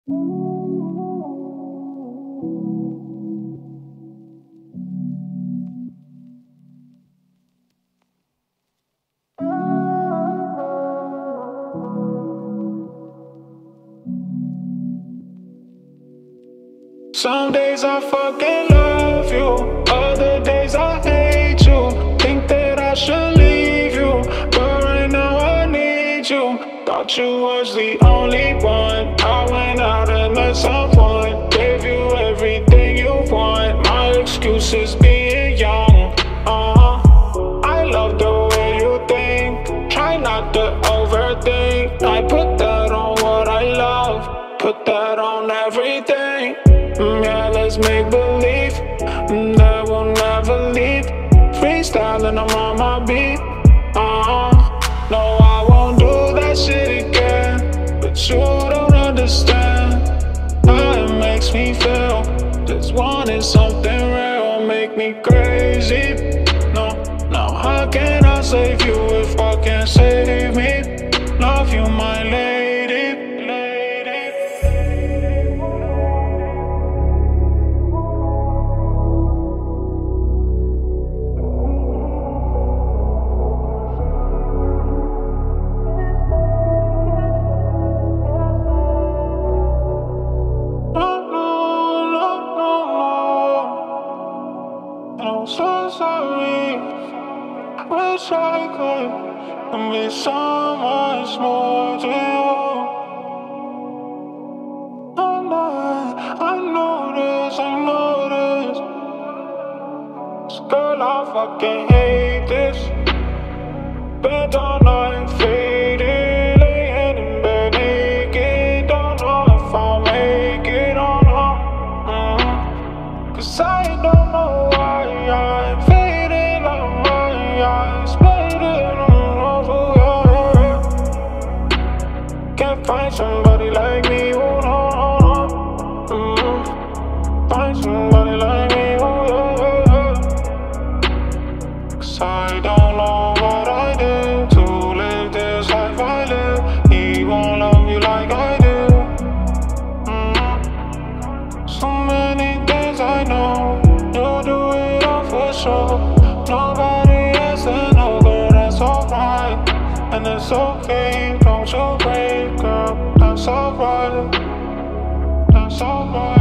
Some days I fucking love you, other days I hate you. Think that I should leave you, but right now I need you. Thought you was the only one. I went out and met someone, gave you everything you want. My excuse is being young. I love the way you think. Try not to overthink. I put that on what I love, put that on everything. Yeah, let's make believe that we'll never leave. Freestyling, I'm on my beat. No, I won't do that shit again, but you don't understand how it makes me feel. Just wanting something real, make me crazy. No, how can I save you if I can't save me? Love you, my lady. I'm so sorry. Wish I could be so much more to you. I know this. Girl, I fucking hate this. Bed all night, faded, laying in bed naked. Don't know if I'll make it or not. Cause I don't know why I'm fading like my eyes, fading all over. Can't find somebody like me, oh no. Find somebody like me, oh yeah. Cause I don't know what I did to live this life I live. He won't love you like I do. So many things I know, you'll do it all for sure. Nobody else to know, but that's alright. And it's okay, don't you break up, that's alright. That's alright.